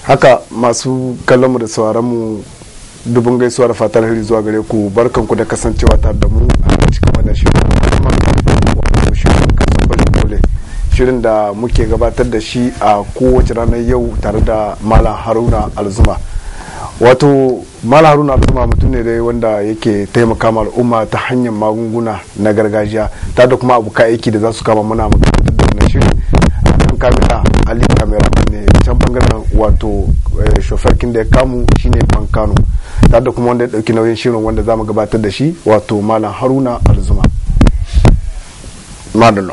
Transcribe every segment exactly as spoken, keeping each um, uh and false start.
haka masu kallon mu da sauraron mu dubun gaisuwa da fatar hiri zuwa gare ku, barkanku da kasancewa tare da mu a cikin wannan shirin wato shirin kasan bari dole, shirin da muke gabatar da shi a kowace ranar yau tare da Malam Haruna Alzuma. Wato Malam Haruna Alzuma mutum ne dai wanda yake taimaka ma al'umma ta hanyar magunguna na gargajiya tare da kuma abuka aiki da za su kama muna gabatar da wannan shirin. Kan kamera Ali kamera ne can bangaren wato shofarkin da ya kamu shine Bankano tare da kuma wanda ya dauki nauyin shirin wanda zamu gabatar da shi wato Malam Haruna Alzuma. Madalla.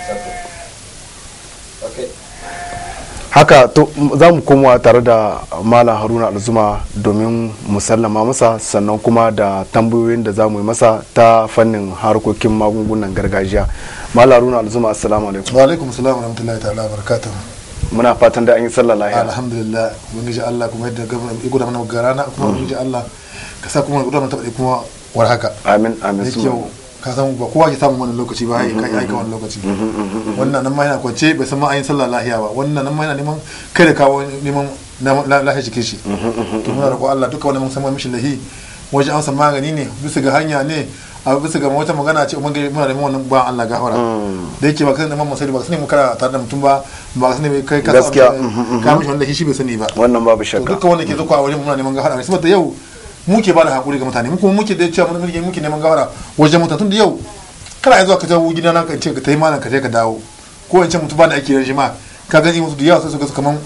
Haka to za mu komowa tare da Malam Haruna Alzuma domin musallama masa sannan kuma da tambayoyin da za mu yi masa ta fannin harkokin magungunan gargajiya. Malam Haruna Alzuma, assalamu alaikum. Wa alaikum assalam wa rahmatullahi ta'ala wa barakatuh. Muna fatan da an yi sallah lafiya. Alhamdulillah, ubangiji Allah kuma yadda gwamnati ya gudanar mana garana kuma ubangiji Allah ka sa kuma gudanar ta kuma war haka. Amin amin. Yau ka san ba kowa ke samun wannan lokaci ba ai kai aika wannan lokaci. Wannan nan ma yana kwance bai san ma ayin sallah lafiya ba. Wannan nan ma yana neman kai da kawo neman lafiya cikin shi. To muna roƙo Allah duka wannan mun san mishi lahi wajen amsa magani ne bisa ga hanya ne a bisa ga wata magana ce ubangiji muna neman wannan ba Allah gafara. Da yake ba kan neman masali ba sani mu kara tare da mutum ba ba sani kai ka gaskiya ka mishi wannan shi bai sani ba. Wannan babu shakka. Duka wanda ke zuwa a wajen muna neman gafara saboda yau muke ba da hakuri ga mutane kuma muke da cewa mun muke muke neman gawara wajen mutane tun da yau kana zuwa ka tawo gidan nan ka ce ka tayi malam ka je ka dawo ko in ce mutu ba da ake yin ma ka gani musu da yawa sai su ga kaman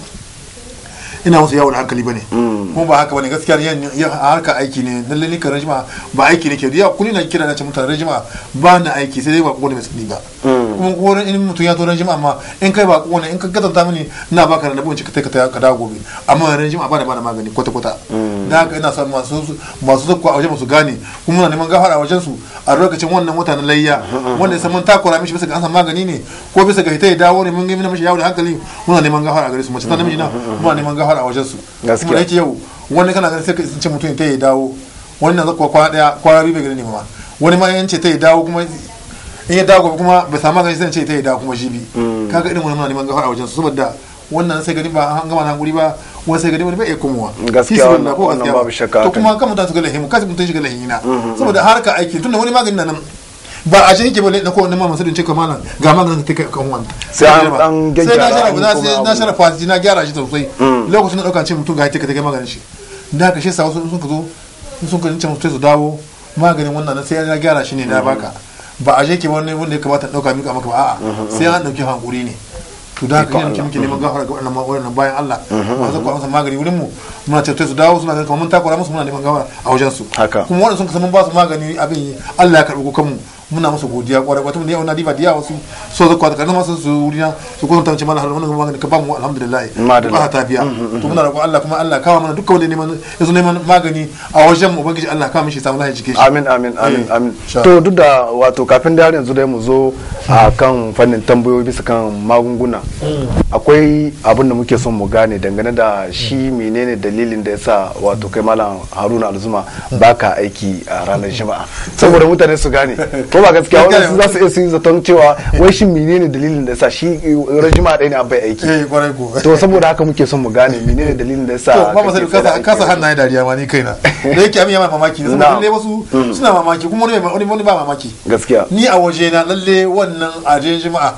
ina musu yawo da hankali bane kuma ba haka bane gaskiya yan harka aiki ne lalle ni karan jima ba aiki ne ke da yawa kuni na kira na ce mutane jima ba na aiki sai dai ba ko ne mai sani ba kuma ko in mutum ya zo ran jima amma in kai ba ko ne in ka gazanta mini na baka da nabin ka kai ka dawo gobe amma ran jima ba da ba da magani kwata kwata da haka ina son masu masu zakwa a wajen su gane kuma muna neman gafara a wajen su a lokacin wannan wata na layya wanda sai mun takura mishi bisa ga an san magani ne ko bisa ga hita ya dawo ne mun ga mishi yawo da hankali muna neman gafara a gare su mace ta namiji na muna neman gafara a wajen su kuma yake yau wani kana ganin sai ka ce mutum ta ya dawo wani na zakwa kwana daya kwana biyu bai gani ne ma wani ma yan ce ta ya dawo kuma in ya dawo kuma bai samu magani sai ce ta ya dawo kuma jibi kaga irin wannan muna neman gafara a wajen su saboda wannan sai gani ba an gama na guri ba wani sai gani wani bai iya komowa gaskiya wannan babu shakka to kuma kan mutane su ga lahimu kasi mutun shiga lahina saboda harka aiki tunda wani magani nan ba a je yake ba na ko wannan masu din ce kamalan ga maganin da take kan wanta sai an sai na shara na sai na shara fati na gyara shi sosai lokacin da dauka ce mutum ga take take maganin shi da haka shi sa wasu sun fito sun kan ce mutum su dawo maganin wannan sai ya gyara shi ne na baka ba a je yake wani wanda ya kamata dauka mika maka ba a'a sai an dauki hankuri ne to da haka ne muke neman gafara ga wannan wannan bayan Allah masu kwa masa magani wurin mu muna ce su dawo suna ganin kamar mun takura musu muna neman gafara a wajen su kuma wanda sun kasan mun ba su magani abin Allah ya karbi kokan mu muna musu godiya kwarai wata mun yau na diba diya wasu so zakwa da kana masu su wurina su ko tantance mana wannan magani ka ba mu alhamdulillah ba ta biya to muna roƙo Allah kuma Allah kawo mana dukkan wanda neman yazo neman magani a wajen mu ubangiji Allah kawo mishi samu lafiya cikin shi amin amin amin amin to duk da wato kafin da har yanzu dai mu zo a kan fannin tambayoyi bisa kan magunguna akwai abin da muke son mu gane dangane da shi menene dalilin da yasa wato kai Malam Haruna Alzuma baka aiki a ranar Juma'a saboda mutane su gane ko ba gaskiya wasu za su iya su yi zaton cewa wai shin menene dalilin da yasa shi ran Juma'a ɗaya ne an bai aiki eh kwarai ko to saboda haka muke son mu gane menene dalilin da yasa to ba sai kasa kasa hannaye dariya ma ni kaina da yake amin ya mamaki saboda lalle wasu suna mamaki kuma wani wani ba mamaki gaskiya ni a waje na lalle wannan a Juma'a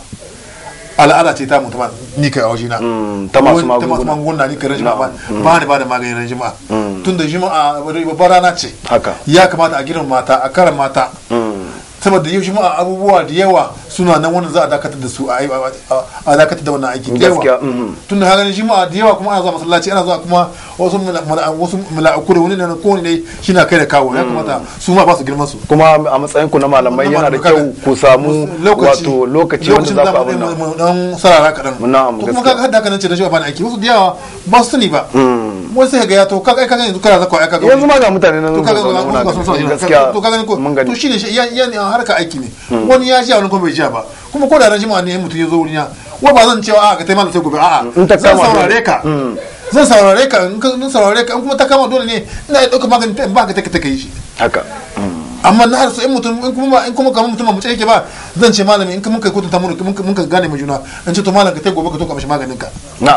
al'ada ce ta mutum ni kai a waje na ta masu magunguna ni kai ran Juma'a ba ni ba da maganin ran Juma'a tun da Juma'a babbar rana ce haka ya kamata a girin mata a karan mata saboda yau Juma'a abubuwa da yawa suna nan wanda za a dakatar da su a dakatar da wannan aiki da yawa tun da haganin Juma'a da yawa kuma ana zuwa masallaci ana zuwa kuma wasu wasu mala'iku da wani ne ko ne shi na kai da kawo ya kamata su ma ba su girman su kuma a matsayin ku na malamai yana da kyau ku samu wato lokaci wanda za ku abin nan dan sarara kadan kuma kaga hadda kana ce da shi ba aiki wasu da yawa ba su sani ba wani sai ga ya to kaga kaga yanzu kana zakwa kaga yanzu ma ga mutane nan to kaga gaskiya to kaga ko to shine ya harka aiki ne wani ya ji a wani kuma bai ji ba kuma ko da ran jima'a ne mutum ya zo wurina wa ba zan cewa a ka taimaka sai gobe a'a zan saurare ka zan saurare ka in ka saurare ka in kuma ta kama dole ne ina ya dauka magani in ba ka take take yi shi haka amma na har sai mutum in kuma in kuma kamar mutum mu yake ba zan ce malami in mun kai kotun ta mun mun ka gane mu juna in ce to malam ka tai gobe ka to ka mishi maganin ka na'am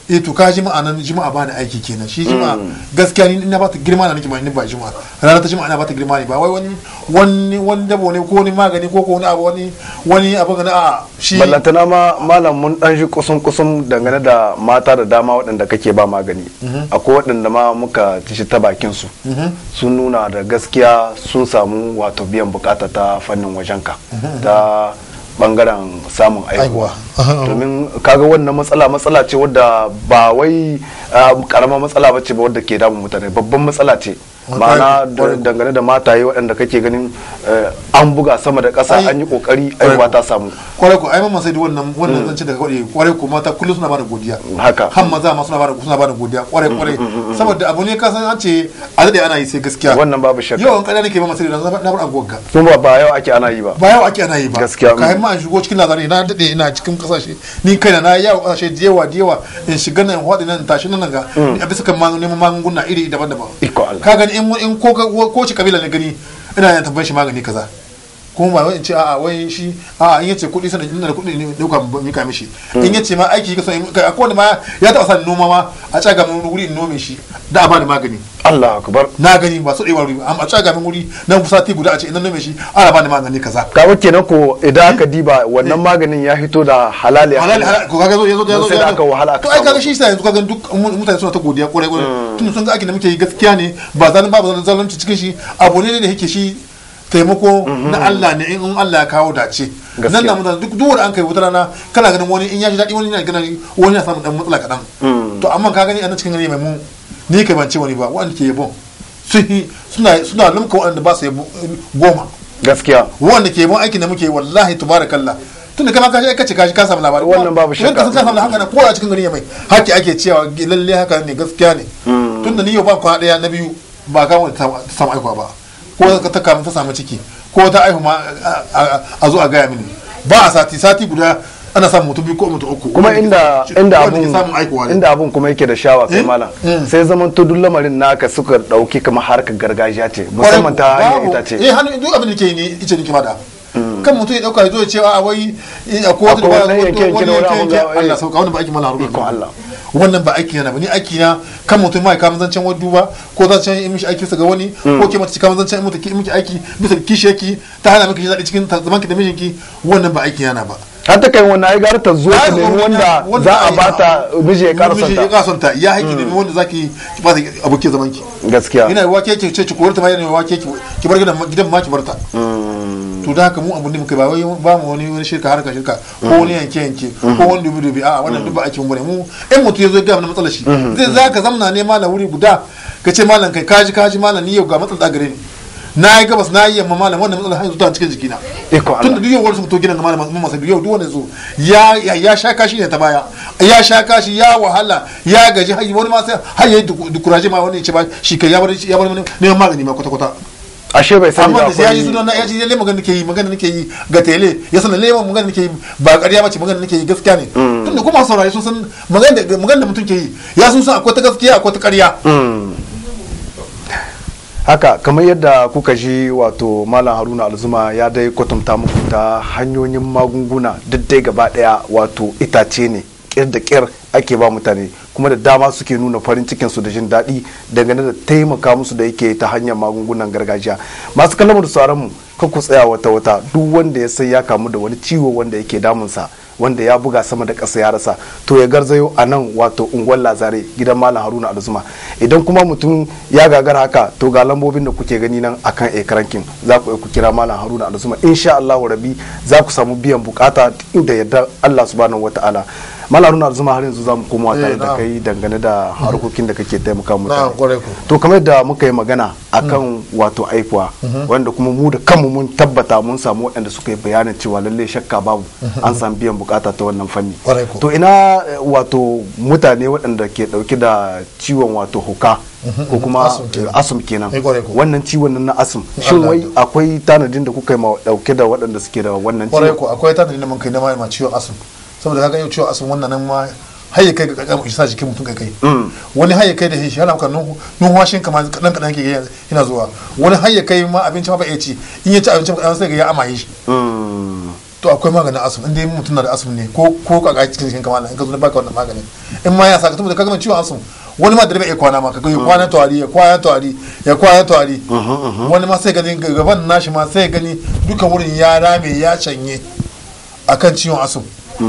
eh to ka jima'a nan jima'a ba ni aiki kenan shi jima'a gaskiya ni ina ba ta girma na nake ba ni ba jima'a ranar ta jima'a ina ba ta girma ne ba wai wani wani wani dabo ne ko wani magani ko ko wani abu wani wani abu ga a shi ballantana ma malam mun dan shi kusun kusun dangane da mata da dama waɗanda kake ba magani akwai waɗanda ma muka ci ta bakin su sun nuna da gaskiya sun samu wato biyan bukata ta fannin wajenka ta bangaren samun aihuwa domin kaga wannan matsala matsala ce wadda ba wai karama matsala bace ba wadda ke damun mutane babban matsala ce ma'ana dangane da mataye waɗanda kake ganin an buga sama da ƙasa an yi kokari aihuwa ta samu kwarai ko ai mamman sai da wannan wannan zance daga kwarai kwarai ko mata kullum suna bada godiya haka har maza ma suna bada suna bada godiya kwarai kwarai saboda abu ne ka san an ce a dade ana yi sai gaskiya wannan babu shakka yau an kada nake mamman sai da na bar agogga kuma ba yau ake ana yi ba ba yau ake ana yi ba gaskiya kai ma an shigo cikin lazari na dade ina cikin kasashe ni kaina na yawo kasashe da yawa da yawa in shiga nan hwadi nan tashi nan ga a bisa kan neman magunguna iri daban-daban ka gani in ko ko ci kabila ne gani ina yan tabbashi magani kaza kuma ba wai in ce a'a wai shi a'a in yace kuɗi sanin ina da kuɗi ne dauka mika mishi in yace ma aiki ka so akwai wanda ma ya taɓa san noma ma a caga min wuri in nome shi da a bani magani Allah akbar na gani ba so ɗewa wuri amma a caga min wuri na sati guda a ce idan nome shi ana bani magani kaza ka wuce na ko idan aka diba wannan maganin ya hito da halali halali ko kaga zo yazo yazo sai da aka wahala to ai kaga shi sai yanzu kaga duk mutane suna ta godiya kwarai kwarai tun sun ga aikin da muke yi gaskiya ne ba zalun ba zalunci cikin shi abu ne da yake shi taimako na Allah ne in Allah ya kawo dace nan da mutane duk duwar an kai wata rana kana ganin wani in ya ji daɗi wani yana ganin wani ya samu dan matsala kaɗan to amma ka gani a cikin gani mai mu ni kai ban ce wani ba wanda ke yabon suna suna lumka wanda ba su yabo goma gaskiya wanda ke yabon aikin da muke wallahi tubarakallah tunda kama ka kace kashi ka samu labari wannan babu shakka ka samu haka na ko a cikin gari mai haki ake cewa lalle haka ne gaskiya ne tunda ni yau ba kwa daya na biyu ba ka wanda ta samu aikuwa ba ko ta kamun ta samu ciki ko ta aihu ma a zo a gaya mini ba a sati sati guda ana samun mutum biyu ko mutum uku kuma inda inda abun inda abun kuma yake da shawa kai malam sai zaman to duk lamarin naka suka dauki kamar harkar gargajiya ce musamman ta hanyar ita ce eh hannu duk abin da ke ni ice nake mada kan mutum ya dauka ya zo ya ce a wai a ko wata ba wani yanke yanke Allah sauka wannan ba aiki mallan haruka ko Allah wannan ba aiki na ba ni aiki na kan mutum mai kamun zancen wadu ba ko zancen yi mishi aiki ga wani ko ke mata kamun zancen mutum ki miki aiki bisa kishi yake ta hana miki zaɗi cikin zaman ki da mijinki wannan ba aiki na ba har ta kai wannan ai gara ta zo ta nemi wanda za a bata miji ya karasa ta miji ya karasa ta ya haƙi nemi wanda zaki ki ba abokin zaman ki gaskiya ina wake ki ce ki korta ma yana wake ki ki bar gidan gidan ma ki barta to da haka mu abun da muka ba wai ba mu wani wani shirka harka shirka ko wani yanke yanke ko wani dubi dubi a wannan duk ba ake mu ne mu in mutum yazo ga mana matsalar shi zai zaka zamna ne malam wuri guda ka ce malam kai kaji kaji malam ni yau ga matsalar gare ni na yi gabas na yi yamma malam wannan matsalar hanyar zuwa cikin jikina tun da duk yau wani su fito gidan ga malam mun masa yau duk wanda zo ya ya sha kashi ne ta baya ya sha kashi ya wahala ya gaji har wani ma sai har yayi dukuraje ma wani ya ce ba shi kai ya bar ya bar neman magani ma kwata kwata ashe bai sani ba amma da ya ji sunan na ya ji lalle magana nake yi magana nake yi ga tele ya sanar lalle magana nake yi ba ƙarya bace magana nake yi gaskiya ne tunda kuma saurari sun san magana da magana da mutum ke yi ya sun san akwai ta gaskiya akwai ta ƙarya haka kamar yadda kuka ji wato malam Haruna Alzuma ya dai kwatanta muku ta hanyoyin magunguna duk dai gaba daya wato itace ne kir da kir ake ba mutane kuma da dama suke nuna farin cikin su da jin daɗi dangane da taimaka musu da yake ta hanyar magungunan gargajiya masu kallon da sauran mu kan ku tsaya wata wata duk wanda ya sai ya kamu da wani ciwo wanda yake damunsa wanda ya buga sama da ƙasa ya rasa to ya garzayo a nan wato unguwar lazare gidan malam Haruna Alzuma idan kuma mutum ya gagara haka to ga lambobin da kuke gani nan akan ekrankin za ku ku kira malam Haruna Alzuma insha Allah rabi za ku samu biyan bukata inda yadda Allah subhanahu wataala malam Haruna Alzuma har yanzu za mu koma tare da kai dangane da harkokin da kake taimaka mutane to kamar yadda muka yi magana akan wato aikuwa wanda kuma mu da kanmu mun tabbata mun samu waɗanda suka yi bayanin cewa lalle shakka babu an samu biyan bukata ta wannan fanni to ina wato mutane waɗanda ke ɗauke da ciwon wato huka ko kuma asum kenan wannan ciwon nan na asum shin wai akwai tanadin da kuka yi ɗauke da waɗanda suke da wannan ciwon akwai tanadin da mun kai na ma ciwon asum saboda kaga yau ciwon asum wannan nan ma haye kai ga kakam isa jikin mutum kai kai wani haye kai da shi yana kan numfashin kamar kadan kadan ke yana zuwa wani haye kai ma abinci ma ba ya ci in ya ci abinci kadan sai ga ya amaye shi to akwai maganin asum inda mutum na da asum ne ko ko kaka cikin jikin kamala in ka zo na baka wannan maganin in ma ya saka saboda ka gama ciwon asum wani ma da bai kwana ma kaga ya kwana tawari ya kwana tawari ya kwana tawari wani ma sai gani gaban nashi ma sai gani duka wurin ya rame ya canye akan ciwon asum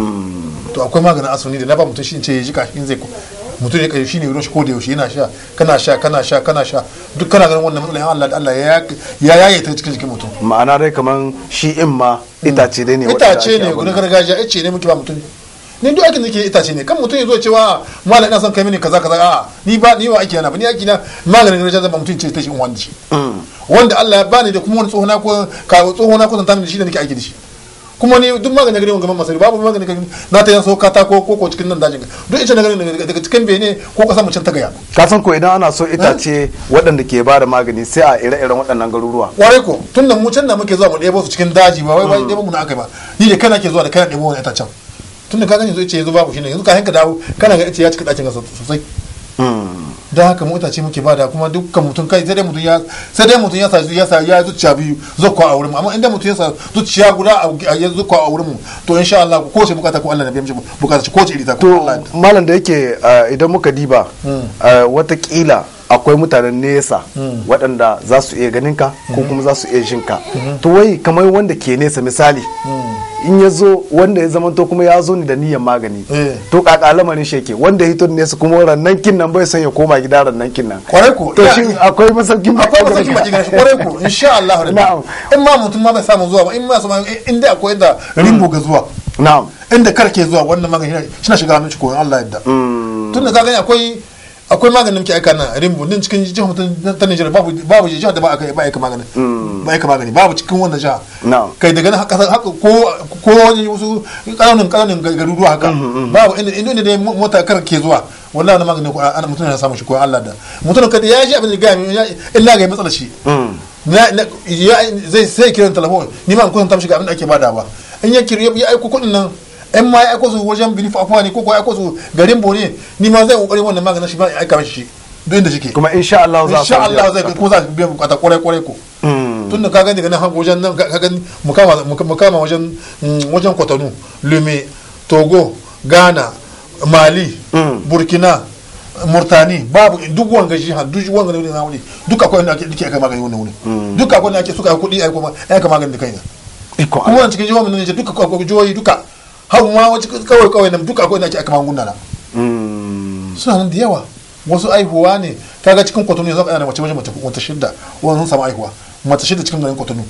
to akwai maganin asum ne da na ba mutum shi ce ya jika in zai mutum ya kai shi ne ruwan shi ko da yaushe yana sha kana sha kana sha kana sha duk kana ganin wannan matsalar Allah da Allah ya ya yaye ta cikin jikin mutum ma'ana dai kaman shi in ma itace dai ne itace ne gurin gargajiya ice ne muke ba mutum ne duk aikin da ke itace ne kan mutum ya zo cewa malam ina son kai mini kaza kaza a ni ba ni ba aiki yana ba ni aiki na maganin gargajiya zan ba mutum ce ta shi in wanda shi wanda Allah ya bani da kuma wani tsohona ko ka tsohona ko zan da shi da nake aiki da shi kuma ni duk maganin gari gaban masari babu maganin gari na ta yan so katako ko ko cikin nan dajin duk ita na gari daga cikin bene ko kasa mu can ta gaya ka san ko idan ana so itace waɗanda ke bada magani sai a ire-iren waɗannan garuruwa ware ko tun da mu can da muke zuwa mu ɗebo su cikin daji ba wai wai ɗebo mu na aka ba ni da kana ke zuwa da kana ɗebo wani itacen tun da ka gani zo ice yanzu babu shi ne yanzu ka hanka dawo kana ga ice ya cika ɗakin gasa sosai don haka mu itace muke bada kuma dukkan mutum kai sai dai mutum ya sai dai mutum ya sa ya sa ya zuciya biyu zakwa a wurin mu amma inda mutum ya sa zuciya guda ya zakwa a wurin mu to insha Allah ko ce bukata ko Allah na biya mishi bukata ko ce iri ta ko Allah malam da yake idan muka diba watakila akwai mutanen nesa waɗanda za su iya ganin ka ko kuma za su iya jin ka to wai kamar wanda ke nesa misali in ya zo wanda ya zamanto kuma ya zo ni da niyyar magani to kaka lamarin sheke wanda hito nesa kuma rannan kin nan bai son ya koma gida rannan kin nan kwarai ko to shi akwai masaukin baki akwai masaukin baki gashi kwarai ko insha Allah na'am in ma mutum ma bai samu zuwa ba in ma sama inda akwai da rimbo ga zuwa na'am inda karke zuwa wannan magani shi na shiga hannun shi ko Allah yadda tunda ka gani akwai akwai maganin muke aika na rimbo din cikin jihar mutum ta Nijar babu babu jihar da ba aka ba aika magani ba aika magani babu cikin wannan jiha kai daga nan haka haka ko ko wani wasu kananan kananan garuruwa haka babu inda inda da mota kar ke zuwa wallahi na magani ko ana mutum yana samu shi ko Allah da mutum kada ya ji abin da ga illa ga matsala shi zai sai kiran telefon ni ma kun tamshi ga abin da ake bada ba in ya kiri ya aiko kudin nan in ma ya aiko su wajen bilifu afuwa ne ko ko ya aiko su garin bone ni ma zai kokari wannan maganin shi ba ya aika mishi duk inda shike kuma insha Allah za insha Allah zai ko za biya bukata kwarai kwarai ko tunda ka gani daga nan wajen nan ka gani mu kama mu kama wajen wajen Cotonou Lome Togo Ghana Mali Burkina Murtani babu duk wanga jiha duk wanga ne na wuri duk akwai inda ake dike aka magani wannan wuri duk akwai inda ake suka kudi ai kuma ai ka magani da kai kuma wannan cikin jihohin ne duka akwai jihohi duka har ma wace kawai kawai nan duka akwai inda ake aka magunguna na suna nan da yawa wasu aihuwa ne kaga cikin Cotonou yanzu ana mace wajen mace wata shidda wannan samu aihuwa mace shidda cikin garin Cotonou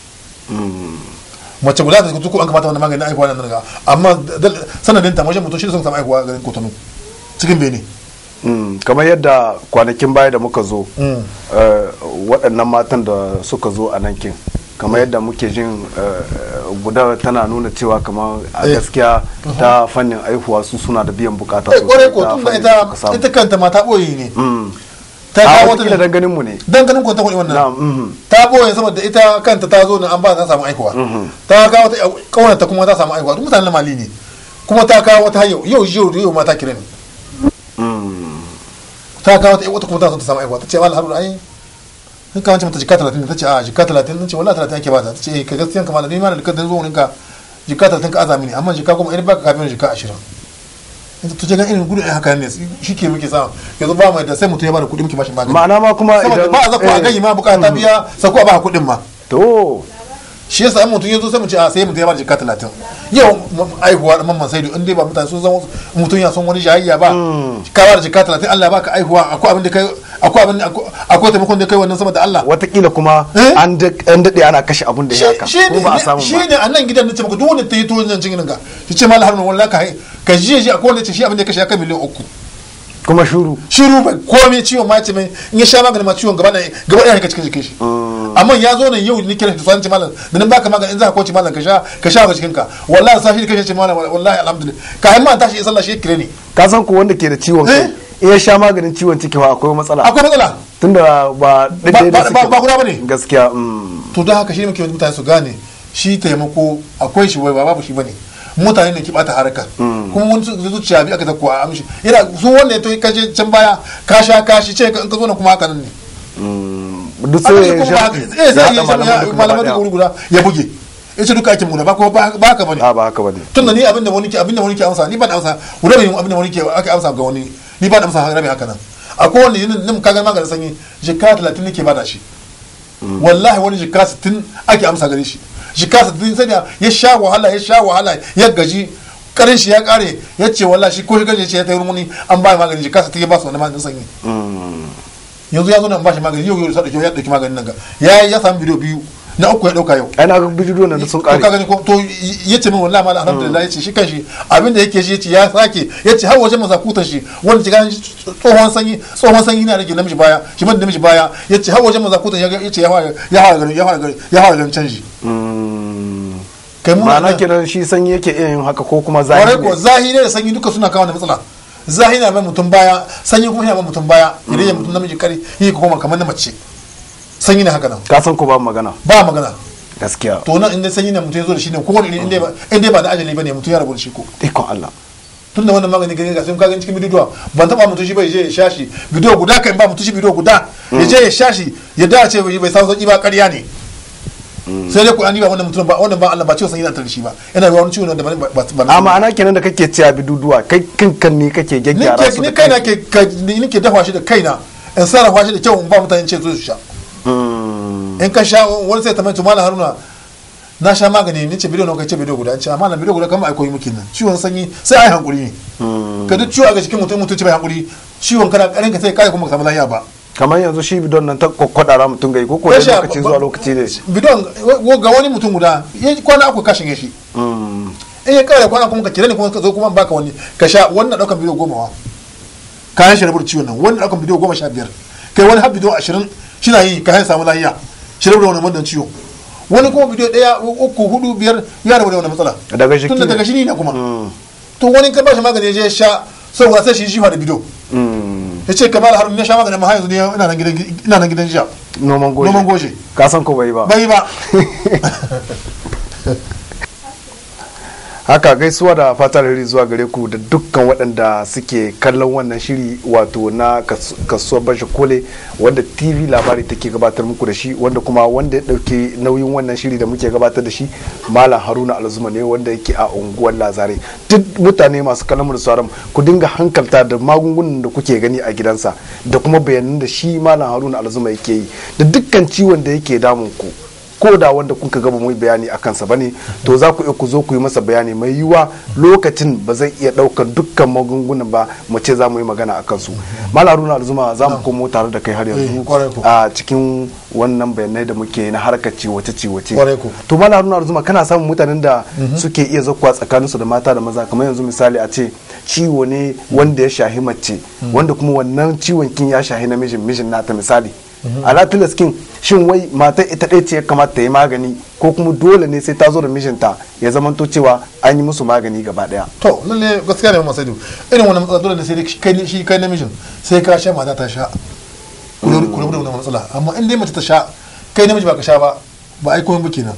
mace guda da kuku an kamata wannan maganin aihuwa nan daga amma sanadin ta wajen mutum shidda sun samu aihuwa garin Cotonou cikin Benin kamar yadda kwanakin baya da muka zo waɗannan matan da suka zo a nan kin kamar yadda muke jin guda tana nuna cewa kamar a gaskiya ta fannin aihuwa su suna da biyan bukata sosai kwarai ko tun da ita ita kanta mata boye ne ta ga wata da ganin mu ne dan ganin ko ta kudi wannan ta boye saboda ita kanta ta zo ne an ba ta samu aihuwa ta ga wata kauna ta kuma ta samu aihuwa duk mutanen Mali ne kuma ta kawo wata yau yau yau yau mata kire ne ta kawo wata wata kuma ta zo ta samu aihuwa ta ce wal harun ai in ka wancan mata jika talatin ta ce a jika talatin ta ce wallahi talatin ake bata ta ce ka gaskiyan kamar ni ma da dukkan zo wurin ka jika talatin ka azami ne amma jika kuma in baka kafin jika ashirin ita to ga irin gudu haka ne shi ke muke samu yanzu ba mai da sai mutum ya bada kuɗi muke bashi magani ma'ana ma kuma idan ba za ku a gani ma bukata biya sako a ba kuɗin ma to shi yasa mutum ya zo sai mu ce a sai mutum ya bada jika talatin yau aihuwa da mamman saidu in dai ba mutane sun zama mutum ya son wani jahiliya ba ka bada jika talatin Allah ya baka aihuwa akwai abin da kai akwai abin akwai taimakon da kai wannan sama da Allah watakila kuma an daɗe ana kashe abin da ya haka ko ba a samu ba shi ne a nan gidan nace maka duk wanda ta yi tuwon nan cikin ga shi ce mallam haruna wallahi ka ka jiye shi akwai wanda ce shi abin da ya kashe ya kai miliyan uku kuma shuru shuru ba komai ciwon ma ce mai in ya sha maganin ma ciwon gaba gaba ɗaya ka cikin jikin shi amma ya zo nan yau ni kira shi sanci malam da nan baka maganin in za ka kwace malam ka sha ka sha ga cikin ka wallahi sashi da kashe ce malam wallahi alhamdulillah ka ai ma tashi sallah shi kire ne ka san ko wanda ke da ciwon kai in ya sha maganin ciwon ciki fa akwai matsala akwai matsala tunda ba ba ba guda bane gaskiya to don haka shi muke mutane su gane shi taimako akwai shi wai ba babu shi bane mutane ne ki bata haraka kuma wani zuciya bi aka ta kuwa amshi yana su wanda ya to kaje can baya ka sha kashi ce in ka zo na kuma haka nan ne duk sai ya sha malamai da guda ya buge yace duka ake muna ba ko ba haka bane a ba haka bane tunda ni abinda wani ke abinda wani ke amsa ni ba da amsa rabin abinda wani ke aka amsa ga wani ni ba da amsa rabin haka nan akwai wanda yin kaga maganin sanyi jikka talatin nake bada shi wallahi wani jikka sittin ake amsa gare shi jikka sittin sai ya sha wahala ya sha wahala ya gaji karin shi ya kare ya ce wallahi shi ko shi gaji ce ya tayi rumuni an ba magani jikka sittin ya ba su wani maganin sanyi yanzu ya zo nan ba shi magani yau yau sa dauki ya dauki maganin nan ga ya ya samu bidiyo biyu na uku ya dauka yau ana ga bidiyo nan sun kare to ka gani ko to yace min wallahi mal alhamdulillah yace shi kanshi abinda yake shi yace ya sake yace har wajen mazakutan shi wanda kiga tsohon sanyi tsohon sanyi na rage namiji baya shi ban namiji baya yace har wajen mazakutan yace ya fara ya fara garin ya fara garin ya fara garin canji kai mu ma'ana kenan shi sanyi yake iya yin haka ko kuma zahiri ko zahiri da sanyi duka suna kawo da matsala zahiri na mai mutum baya sanyi kuma yana mai mutum baya idan ya mutum namiji kare yi kuma kamar na mace sanyi ne haka nan ka san ko ba magana ba magana gaskiya to nan inda sanyi ne mutum ya zo da shi ne ko wani inda ba inda ba da ajali bane mutum ya rabu da shi ko ikon Allah tun da wannan magani gani ga sun ka gani cikin bidiyo ban taba mutum shi bai je ya shashi bidiyo guda kan ba mutum shi bidiyo guda ya je ya shashi ya dace bai bai san sauki ba ƙarya ne sai dai ku an yi ba wannan mutum ba wannan ba Allah ba ciwo sanyi na tarshi ba yana da wani ciwo da ba ba amma ana kenan da kake ciya biduduwa kai kankan ne kake gyaggyara su ni kaina ke ni ke dafa shi da kaina in sarrafa shi da kyau in ba mutane ce su sha in ka sha wani sai ta mai tumala haruna na sha magani ni ce bidiyo na kai ce bidiyo guda ce amma na bidiyo guda kamar ai koyi muke nan ciwon sanyi sai ai hankuri ne ka duk ciwo a ga cikin mutum mutum ce bai hankuri ciwon kana karin ka sai kai kuma ka samu lafiya ba kamar yanzu shi bidon nan ta kokkodara mutum gai ko ko lokaci zuwa lokaci ne bidon ga wani mutum guda ya kwana aku kashin shi in ya kare kwana kuma ka kira ni kuma ka zo kuma baka wani ka sha wannan daukan bidiyo goma wa kayan shi rabar ciwon nan wannan daukan bidiyo goma sha biyar kai wani har bidiyo ashirin shi na yi ka samu lafiya shi rabar wannan wannan ciwo wani kuma bidiyo daya uku hudu biyar ya rabu da wannan matsala daga shi tun daga shi ne kuma to wani ka ba shi magani ya je sha saboda sai shi jifa da bidiyo ya ce kamar har na sha magani ma yanzu ne ina nan gidan ina nan gidan jiya noman goje noman goje ka san ko bai ba bai ba haka gaisuwa da fatar riri zuwa gare ku da dukkan waɗanda suke kallon wannan shiri wato na kasuwar bashi kole wanda tv labari take gabatar muku da shi wanda kuma wanda ya ɗauke nauyin wannan shiri da muke gabatar da shi malam haruna alzuma ne wanda yake a unguwar lazare duk mutane masu kallon mu da sauran ku dinga hankalta da magungunan da kuke gani a gidansa da kuma bayanan da shi malam haruna alzuma yake yi da dukkan ciwon da yake damun ku ko da wanda kuka gaba mu bayani a kansa bane to za ku iya ku zo ku yi masa bayani mai yiwa lokacin ba zai iya daukar dukkan magungunan ba mu ce za mu yi magana a kansu malam haruna alzuma za mu komo tare da kai har yanzu a cikin wannan bayanai da muke na harkar ciwace ciwace to malam haruna alzuma kana samun mutanen da suke iya zakkuwa tsakaninsu da mata da maza kamar yanzu misali a ce ciwo ne wanda ya shahi mace wanda kuma wannan ciwon kin ya shahi namijin mijin nata misali a latilas kin shin wai matar ita ɗaya ce ya kamata ta yi magani ko kuma dole ne sai ta zo da mijinta ya zamanto cewa an yi musu magani gaba daya to lalle gaskiya ne masu ido irin wannan matsala dole ne sai kai shi kai namijin sai ka sha mata ta sha ku rabu da wannan matsala amma in dai mace ta sha kai namiji ba ka sha ba ba ai komai ba kenan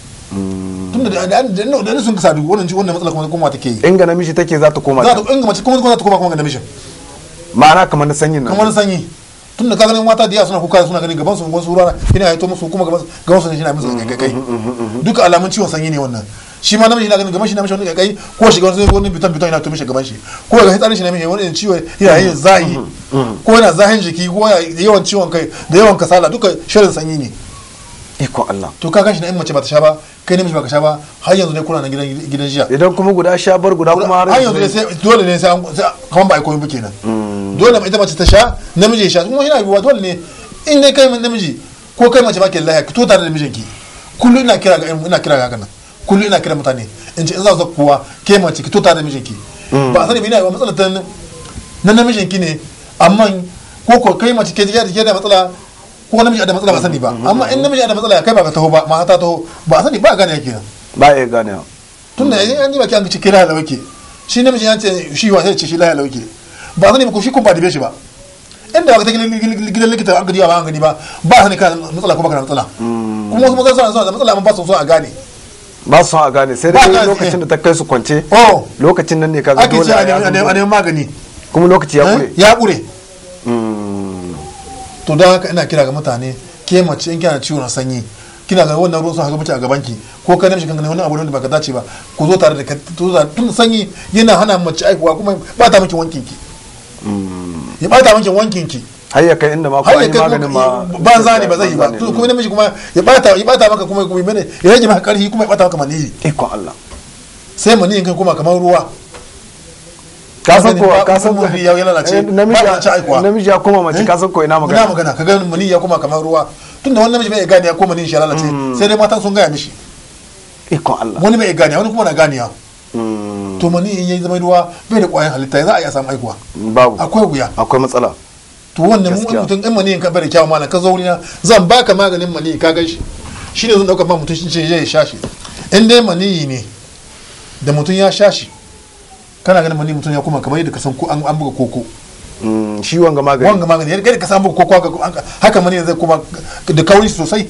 tunda da da da sun kasa duk wannan wannan matsala kuma kuma take yi in ga namiji take za ta koma za ta in ga mace kuma za ta koma kuma ga namijin ma'ana kamar na sanyin nan kamar na sanyi tun da ka ganin mata da suna kuka suna ganin gaban su wasu rana ina haito musu kuma gaban su ne shi na musu kai kai duka alamun ciwon sanyi ne wannan shi ma namiji yana ganin gaban shi na mishi wani kai ko shi gaban wani bitan bitan yana to mishi gaban shi ko ga hitsarin shi na mishi wani ciwo yana yin zahi ko yana zahin jiki ko yawan ciwon kai da yawan kasala duka shirin sanyi ne iko Allah to ka gashi na in mace ba ta sha ba kai namiji ba ka sha ba har yanzu ne kuna na gidan gidan jiya idan kuma guda sha bar guda kuma har yanzu ne sai dole ne sai kaman ba ai komai ba kenan dole ita mace ta sha namiji ya sha kuma yana yiwuwa dole ne in dai kai namiji ko kai mace ba ke lafiya ki to tare da mijinki kullu ina kira ga ina kira ga haka nan kullu ina kira mutane in ce in za ku kuwa ke mace ki to tare da mijinki ba sani ba ina yiwuwa matsalar ta na namijinki ne amma ko ko kai mace ke da da matsala ko namiji da matsala ba sani ba amma in namiji da matsala kai ba ka taho ba ma ta taho ba sani ba gane yake ba ya gane tunda an yi baki an ce kira da wake shi namiji ya ce shi wa sai ce shi la lauke ba sani ko shi kun ba dibe shi ba inda ba ta gidan likita an gani ba an gani ba ba sani kana matsala ko baka da matsala kuma wasu matsala suna da matsala amma ba su so a gane ba su a gane sai dai lokacin da ta kai su kwance lokacin nan ne kaga dole a neman magani kuma lokaci ya kure ya kure to don haka ina kira ga mutane ke mace in kina ciwon sanyi kina ga wannan ruwan sun haka bace a gaban ki ko ka namshi kan wani abu da baka dace ba ku zo tare da ka tun sanyi yana hana mace aihuwa kuma ba ta miki wankin ki ya ba ta miki wankin ki har ya kai inda ma ko an yi maganin ma banza ne ba zai yi ba to kuma namiji kuma ya bata ya bata maka kuma kuma mene ya rage maka karfi kuma ya bata maka maniyi ikon Allah sai maniyin kai kuma kamar ruwa ka san ko ka san ko ya lalace namiji ya koma mace ka san ko ina magana ina magana ka ga maniyi ya koma kamar ruwa tunda wani namiji bai gane ya koma maniyin shi lalace sai dai matan sun gaya mishi ikon Allah wani bai gane wani kuma na gane ya to maniyin yayi zama ruwa bai da kwayan halitta za a iya samu aikuwa babu akwai wuya akwai matsala to wannan mu mutum in maniyin ka bari kyawu malam ka zo wurina zan baka maganin maniyi ka gan shi shine zan dauka ma mutum shi ce ya sha shi in dai maniyi ne da mutum ya sha shi kana ganin maniyi mutum ya kuma kamar yadda ka san ko an buga koko shi wanga magani wanga magani yadda ka san buga koko haka maniyi zai kuma da kauri sosai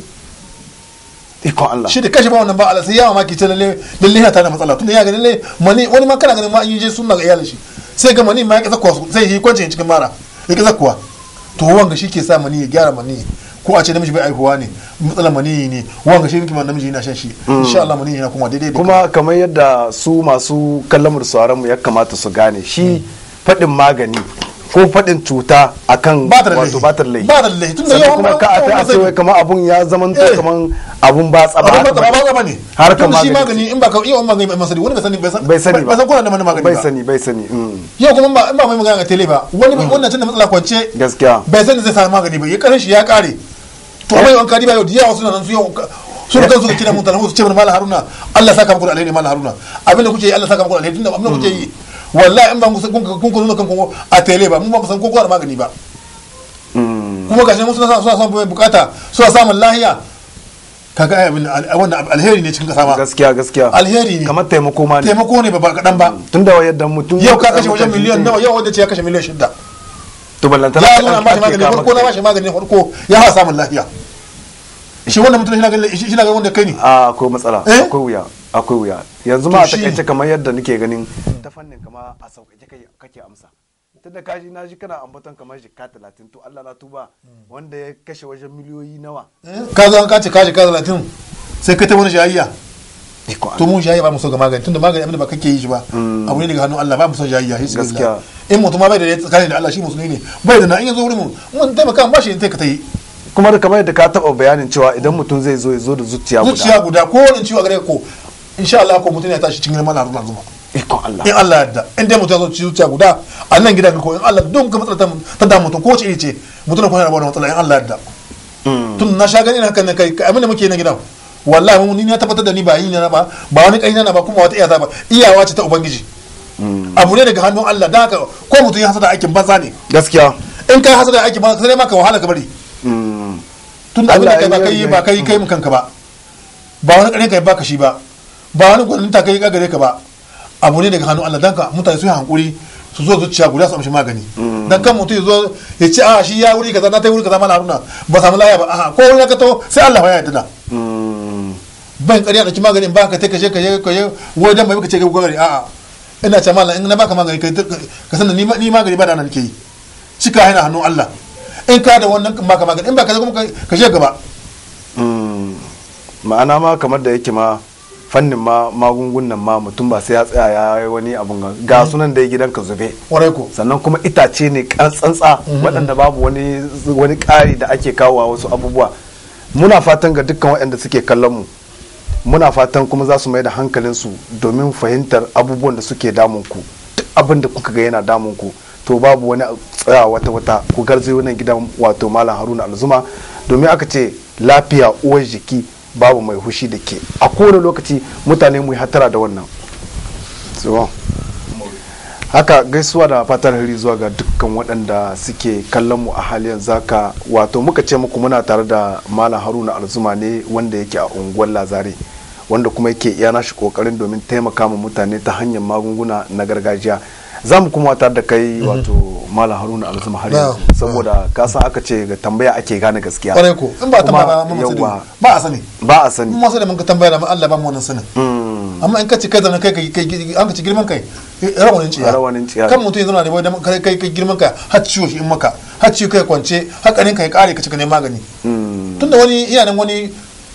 ikon Allah shi da kashi ba wannan ba Allah sai ya mamaki ce lalle lalle yana tare da matsala tunda ya ga lalle mani wani ma kana ganin ma an yi je sunna ga iyalin shi sai ga mani ma ya kasa kwasu sai yi kwance cikin mara ya kasa kuwa to wanga shi ke sa mani ya gyara mani ko a ce namiji bai aihuwa ne matsalar mani ne wanga shi kuma namiji yana shan shi insha Allah mani yana kuma daidai kuma kamar yadda su masu kallon mu mu ya kamata su gane shi fadin magani ko fadin cuta akan wato batar lai ba da lai tunda yau kuma ka a ta ce kamar abun ya zaman to kamar abun ba tsaba ba ba ba ne har kan shi magani in ba ka yau magani mai masari wani bai sani bai sani ba san ko da magani bai sani bai sani yau kuma ba in ba mai magana ga tele ba wani wannan tunda matsala kwance gaskiya bai sani zai samu magani ba ya karin shi ya kare to mai an kadi ba yau diyawa suna nan su yau su da kansu kira mutane su ce mana Malam Haruna Allah saka muku alheri Malam Haruna abinda kuke yi Allah saka muku alheri tunda abinda kuke yi wallahi in ba kun kun kun nuna kanku a tele ba mun ba san ko ko da magani ba kuma gashi mun suna suna son bukata suna samun lahiya kaga ai abin wannan alheri ne cikin kasa ma gaskiya gaskiya alheri ne kamar taimako ma ne taimako ne ba kadan ba tunda yadda mutum yau ka kashe wajen miliyan nawa yau wanda ce ya kashe miliyan shida to ballanta ya zo na bashi magani farko na bashi magani farko ya ha samun lafiya shi wannan mutum shi na ga shi na ga wanda kai ne a akwai matsala akwai wuya akwai wuya yanzu ma a takaice kamar yadda nake ganin ta fannin kama a sauƙaƙe kai kake amsa tunda kaji na ji kana ambaton kamar jikka talatin to Allah na tuba wanda ya kashe wajen miliyoyi nawa ka zo an kace kaji ka talatin sai ka ta wani jayayya to mun jayayya ba mu so ga magani tunda magani abinda ba kake yi shi ba abu ne daga hannun Allah ba mu so jayayya shi gaskiya in mutum ma bai da tsakanin da Allah shi musulmi ne bai da na in yazo wurin mu mun taimaka ba shi in ka ta yi kuma da kamar yadda ka taba bayanin cewa idan mutum zai zo ya zo da zuciya guda zuciya guda ko wani ciwo gare ko insha Allah ko mutum ya tashi cikin Malam Haruna zuma ikon Allah in Allah yadda in dai mutum ya zo zuciya guda a nan gidan ko in Allah don ka matsala ta da mutum ko ce ce mutum ko yana da matsala in Allah yadda tun na sha gani hakan nan kai abin da muke na gidan wallahi mun ni na tabbatar da ni ba yi na ba ba wani kai na ba kuma wata iyaza ba iyawa ce ta ubangiji abu ne daga hannun Allah dan haka ko mutum ya hasada aikin banza ne gaskiya in kai hasada aikin banza sai maka wahala ka bari tun da abin da kai ba kai ba kai kai mun kanka ba ba wani kare kai baka shi ba ba wani gwanin ta kai gare ka ba abu ne daga hannun Allah dan ka mutane su yi hankuri su zo zuciya guda su amshi magani dan kan mutum ya zo ya ce a shi ya wuri kaza na ta wuri kaza Malam Haruna ba samu laya ba a ko wani ka to sai Allah ya yarda ban ƙarya da ki maganin ba ka ta kashe ka je ka je wajen bai ka ce ka gogari a a ina ce Malam in na baka magani ka san ni ni magani ba da nan ke yi cika yana hannun Allah in ka da wannan kan baka magani in ba ka kuma ka je gaba ma'ana ma kamar da yake ma fannin ma magungunan ma mutum ba sai ya tsaya ya yi wani abun ga sunan da ya gidan ka zube sannan kuma itace ne tsantsa waɗanda babu wani wani ƙari da ake kawo a wasu abubuwa muna fatan ga dukkan waɗanda suke kallon mu muna fatan kuma za su mai da hankalinsu domin fahimtar abubuwan da suke damun ku duk abin da kuka ga yana damun ku to babu wani tsaya wata wata ku garzayo nan gidan wato Malam Haruna Alzuma domin aka ce lafiya uwar jiki babu mai hushi da ke a kowane lokaci mutane mu yi hatara da wannan haka gaisuwa da fatar hari zuwa ga dukkan waɗanda suke kallon mu a halin zaka wato muka ce muku muna tare da Malam Haruna Alzuma ne wanda yake a unguwar Lazare wanda kuma yake iya nashi kokarin domin taimaka ma mutane ta hanyar magunguna na gargajiya za mu kuma tare da kai wato Malam Haruna Alzuma har yanzu saboda ka san aka ce ga tambaya ake gane gaskiya kwarai ko in ba tambaya ba mu sani ba a sani ba a sani mu sai mun ka tambaya da Allah ba mu wannan sanin amma in ka ce kai zauna kai kai an ka ci girman kai rawanin ciya rawanin ciya kan mutum ya zauna da wai kai kai kai girman kai har ciwo shi in maka har ciwo kai kwance hakarin kai kare ka cika ne magani tunda wani iyanan wani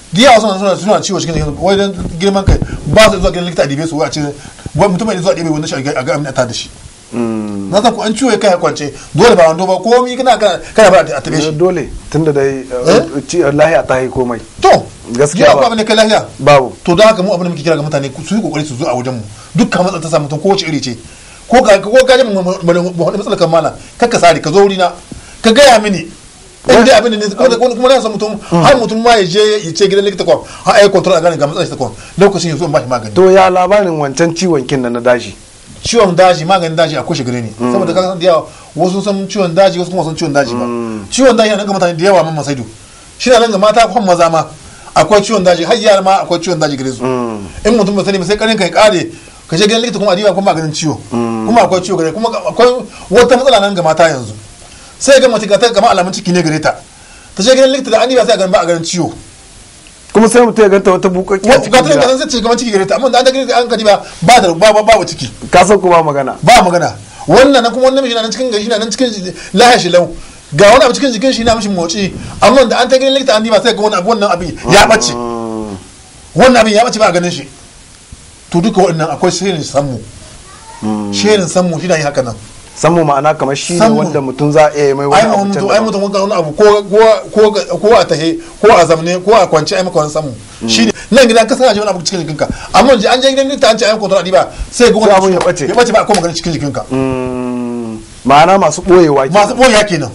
diya suna suna suna ciwo cikin jikin wai dan girman kai ba su zuwa gidan likita a dibe su a ce wai mutum mai zuwa dibe wannan shi a ga amina ta da shi na san ku an ciwo kai kwance dole ba wando ba komai kana kana kana ba a tabe shi dole tunda dai lahiya ta yi komai to gaskiya ba abin da kai lahiya babu to da haka mu abin da muke kira ga mutane su yi kokari su zo a wajen mu dukkan matsalar ta samu mutum ko wace iri ce ko ga ko ga mu wani matsalar kan mala kakka sari ka zo wuri na ka gaya mini in dai abin da ne kuma na san mutum har mutum ma ya je ya ce gidan likita ko har ai control a gane ga matsalar ta ko lokacin yanzu in ba shi magani to ya labarin wancan ciwon kin na daji ciwon daji maganin daji a kushe gare ne saboda ka san da yawa wasu san ciwon daji wasu kuma san ciwon daji ba ciwon daji yana ga mutane da yawa mamman saidu shi na nan ga mata kwan maza ma akwai ciwon daji har yara ma akwai ciwon daji gare su in mutum ba sani ba sai karin kai kare ka je gidan likita kuma a diba kuma maganin ciwo kuma akwai ciwo gare kuma akwai wata matsala nan ga mata yanzu sai ga mace ta kama alamun ciki ne gare ta ta je gidan likita da an diba sai a ganin ba a ganin ciwo kuma sai mutum ya ganta wata bukakkiya ciki ga ta sai ce gaban ciki gare ta amma da an ga an kadi ba ba da ba ba ciki ka san kuma magana ba magana wannan nan kuma wannan miji nan cikin gashi nan cikin lahashi lau ga wani abu cikin jikin shi na mishi motsi amma da an ta gidan likita an diba sai ga wani abu wannan abin ya bace wannan abin ya bace ba a ganin shi to duka waɗannan akwai shirin sammu shirin sammu shi na yi haka nan sammu ma'ana kamar shi ne wanda mutum za a iya mai wani abu can ai mutum wani abu ko a tahe ko a zamne ko a kwance ai maka wani sammu shi ne nan gidan ka sana ji wani abu cikin jikinka amma an je gidan likita an ce ai kontrol adiba sai ga wani abu ya bace ya bace ba ko magana cikin jikinka ma'ana masu boyewa masu boyewa kenan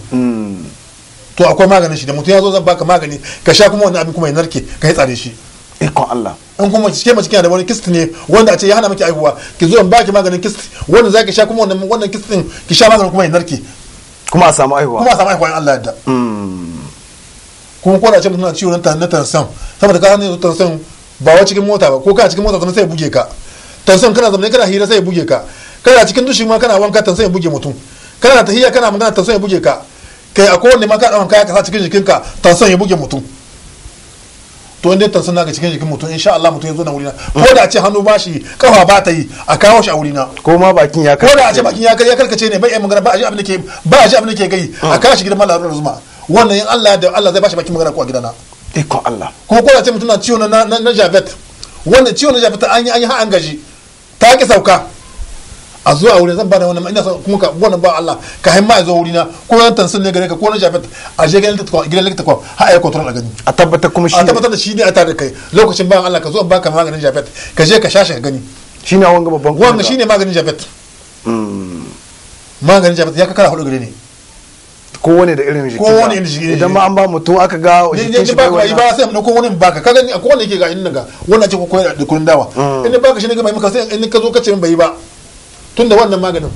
to akwai maganin shi da mutum ya zo zan baka magani ka sha kuma wannan abin kuma ya narke ka yi tsare shi ikon Allah in kuma cike mace kina da wani kist ne wanda a ce ya hana miki aihuwa ki zo in baki maganin kist wanda zaki sha kuma wannan wannan kist din ki sha maganin kuma ya narke kuma a samu aihuwa kuma a samu aihuwa in Allah yadda kuma ko da ce mutum na ciwo na na tansan saboda ka hana tansan ba wa cikin mota ba ko kana cikin mota sai ya buge ka tansan kana zama kana hira sai ya buge ka kana cikin dushi ma kana wanka tansan ya buge mutum kana tahiyya kana magana tansan ya buge ka kai a kowanne ma ka dauka kaya ka sa cikin jikinka tansan ya buge mutum to inda ta suna ga cikin jikin mutum insha Allah mutum ya zo na wurina ko da a ce hannu ba shi kafa ba ta yi a kawo shi a wurina ko ma bakin ya ko da a ce bakin ya ya karkace ne bai yi magana ba a ji abin da ke ba a ji abin da ke gai a kawo shi gidan mallam Zuma wannan in Allah da Allah zai ba shi bakin magana ko a gidana iko Allah kuma ko da a ce mutum na ciwo na na jabet wannan ciwo na jabet an yi an yi har an gaji ta ki sauka a zuwa wurin zan bada wannan ina son kuma ka wannan ba Allah ka haima a zuwa wurina ko nan tansin ne gare ka ko na jabet a je gidan likita gidan likita ko har ai control a gani a tabbatar kuma shi a tabbatar da shi ne a tare da kai lokacin bayan Allah ka zo baka maganin jabet ka je ka shashi ka gani shine wanga babban wanga shine maganin jabet maganin jabet ya ka kara hudu gare ne kowane da irin jiki kowane irin jiki idan ma an ba mutum aka ga jikin shi bai wani ba sai mu dauko wani baka ka gani akwai wanda yake ga inda ga wannan ce ko koyar da kullun dawa in baka shi ne ga mai maka sai in ka zo ka ce min bai ba tun da wannan maganin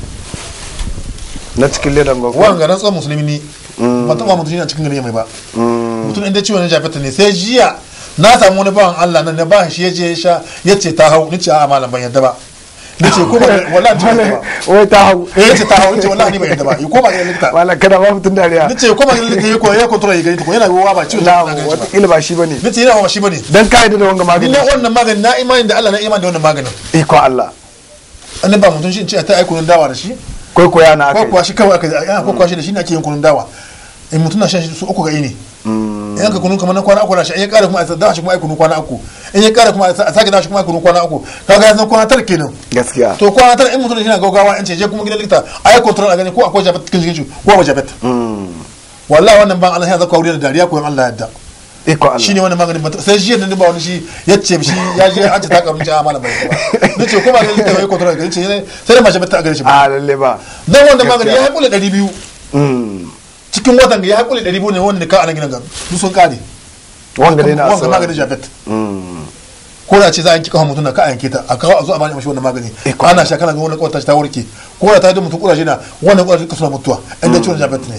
na cikin ledan gwagwa wannan garan tsawon musulmi ne ba taɓa mutum yana cikin gari mai ba mutum inda ciwon ya jafeta ne sai jiya na samu wani bawan Allah nan na ba shi ya je ya sha ya ce ta hau ni ce a malam ban yadda ba ni ce ko wallahi ta ba wai ta hau eh ya ce ta hau ni ce wallahi ni ban yadda ba yi koma ga likita wallahi kada ba mutun dariya ni ce koma ga likita ya ko ya control ya gani ko yana yiwuwa ba ciwon da wata kila ba shi bane ni ce yana ba shi bane dan kai da wanga magani ni wannan magani na imani da Allah na imani da wannan maganin iko Allah annan ba mutum shi ce ta ai kunun dawa da shi koi koya na akai ko shi kawai akai ana ko kwashi da shi ne ake yin kunun dawa in mutum na shan shi su uku ga ini in ka kunun kamar na kwana uku na shi in ya kara kuma a dawa shi kuma ai kunun kwana uku in ya kara kuma a sake dawa shi kuma ai kunun kwana uku kaga ya zama kwana tar kenan gaskiya to kwana tar in mutum yana gaugawa in ce je kuma gidan likita ai control a gani ko akwai jabet cikin jikin shi ko ba jabet wallahi wannan ban Allah ya zaka wuri da dariya ko in Allah ya yarda iko Allah shine wannan maganin sai shi yadda ba wani shi yace shi ya je an ce ta karunci a malam bai ba nace ko ba ga likita bai control ga ce sai ma jabet ta gare shi ba a lalle ba dan wannan magani ya haƙule ɗari biyu cikin watan ya haƙule ɗari biyu ne wanda ka anan gidan ga su sun kare wanga dai na asara maganin jabet ko da ce za a yanki kawo mutum na ka a yanke ta a kawo a zo a bani mashi wannan magani ana sha kana ga wannan kawata ta warke ko da ta yi mutum kuraje na wannan kuraje ka suna mutuwa inda ciwon jabet ne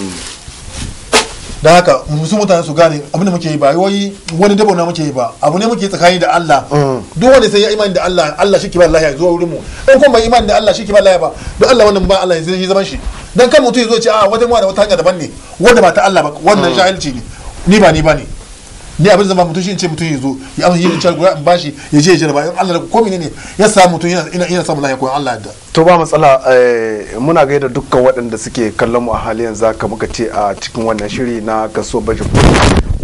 da haka musu mutane su gane abin da muke yi ba wai wani dabo na muke yi ba abu ne muke tsakani da Allah duk wanda sai ya imani da Allah Allah shi ke ba lahiya zuwa wurin mu in kuma bai imani da Allah shi ke ba lahiya ba don Allah wannan ba Allah zai yi zaman shi dan kan mutum ya zo ce a wata mu da wata hanya daban ne wanda ba ta Allah ba wannan jahilci ne ni ba ni ba ne ni abin zama mutum shi in ce mutum ya zo ya amsa yin chargura in bashi ya je ya jarba in Allah ko menene ya samu mutum yana ina samu lahiya ko Allah yadda to ba matsala muna gaida dukkan waɗanda suke kallon mu a halin yanzu haka muka ce a cikin wannan shiri na kaso baje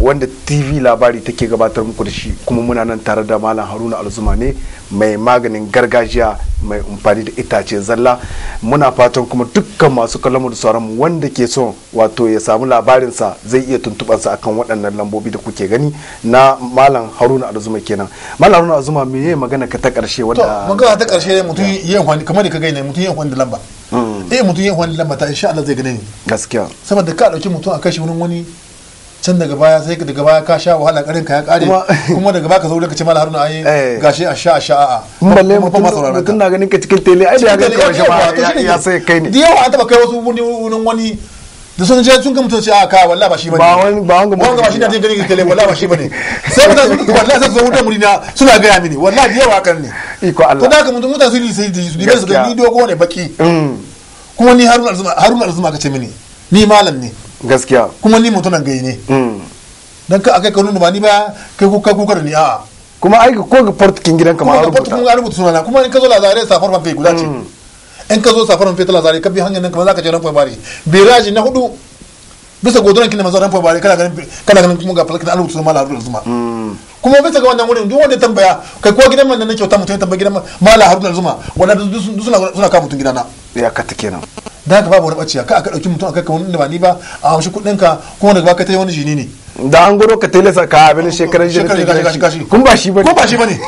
wanda tv labari take gabatar muku da shi, kuma muna nan tare da malam Haruna Alzuma ne mai maganin gargajiya mai amfani da itace zalla. Muna fatan kuma dukkan masu kallon da sauran mu wanda ke son wato ya samu labarinsa zai iya tuntubansa akan waɗannan lambobi da kuke gani na malam Haruna Alzuma kenan. Malam Haruna Alzuma me yayi magana ka ta karshe wanda to magana ta karshe mutum yayin wani kamar da ka gaina mutum yayin wani lamba eh mutum yayin wani lamba ta insha Allah zai gane ni gaskiya, saboda ka dauki mutum a kashi wurin wani can daga baya sai ka daga baya ka sha wahala karin ka ya kare kuma daga baya ka zo lokacin malam Haruna ai gashi a sha a sha a mun balle mutum na ganin ka cikin tele ai da ya ga kawai shi ya sai kai ne da yawa an taba kai wasu wurin wani da sun je sun ga mutum ce a ka wallahi ba shi bane ba wani ba wanga wanga ba shi ne da gani tele wallahi ba shi bane sai mutum wallahi sai zo wurin murina suna ga ya mini wallahi da yawa kan ne iko Allah to da ka mutum mutum sun yi sai su dibe su ga ni dogo ne baki kuma ni Haruna Alzuma Haruna Alzuma ka ce mini ni malam ne gaskiya, kuma ni mutunan gai ne dan ka akai kanunu ba ni ba kai ku kai ku kar ni a kuma ai ko ga portkin gidan ka ma rubuta kuma ga rubuta sunana kuma in ka zo lazare safar fanfe guda ce in ka zo safar fanfe ta lazare ka bi hanyar nan kuma zaka je ran bari biraji na hudu bisa godoran kin mazo ran bari kana ganin kana ganin kuma ga falkin rubuta sunan malam Haruna Alzuma kuma bisa ga wannan wurin duk wanda tambaya kai ko gidan man nan nake wata mutum tambaya gidan malam Haruna Alzuma wanda suna suna ka mutun gidana ya kata kenan. Da haka babu wani ɓaciya ka aka ɗauki mutum a kai ka wani ba ni ba a amshi kuɗin ka kuma daga baka ta yi wani jini ne da an gudu ka telesa ka abin shekarar jini kun ba shi bane ko ba shi bane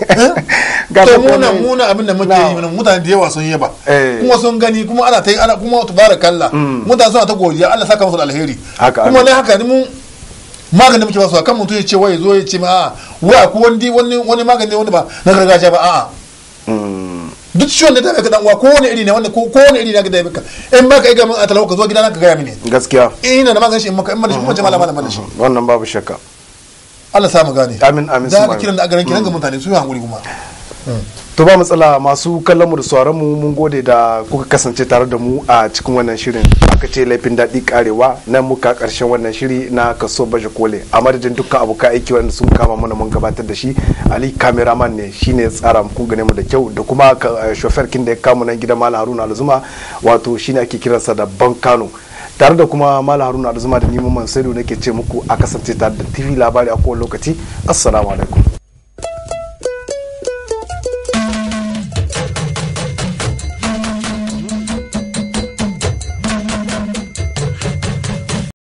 to muna muna abin da muke yi mutane da yawa sun yaba kuma sun gani kuma ana ta yi ana kuma tabarakallah mutane suna ta godiya Allah saka musu da alheri kuma ne haka ni mun maganin muke ba su kan mutum ya ce wai zo ya ce ma a wai ko wani wani magani wanda ba na gargajiya ba a'a duk ciwon da ta baka dan uwa ko wani iri ne wanda ko wani iri ne ga da baka in baka ai ga mun a talawa ka zo gidana ka ga mini gaskiya ina da maganin shi in maka in ma da shi kuma jama'a malama da shi wannan babu shakka. Allah sa mu gane amin amin da ka kiran da agaran kiran ga mutane su yi hankuri kuma to ba matsala masu kallon mu da sauraron mu mun gode da kuka kasance tare da mu a cikin wannan shirin aka ce laifin daɗi karewa nan muka karshen wannan shiri na kaso baje kole a madadin dukkan abokan aiki wanda sun kama mana mun gabatar da shi Ali cameraman ne shine tsara kun gane mu da kyau da kuma chauffeur kin da ya kama nan gidan Malam Haruna Alzuma wato shine ake kiransa da Bankano tare da kuma Malam Haruna Alzuma da ni Mamman Saidu nake ce muku a kasance tare da T V labari a kowane lokaci assalamu alaikum.